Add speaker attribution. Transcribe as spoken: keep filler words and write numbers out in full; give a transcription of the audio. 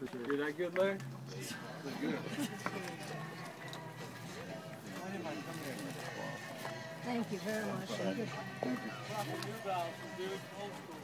Speaker 1: You're that good, Laird? Good.
Speaker 2: Thank you very much.
Speaker 1: Thank you.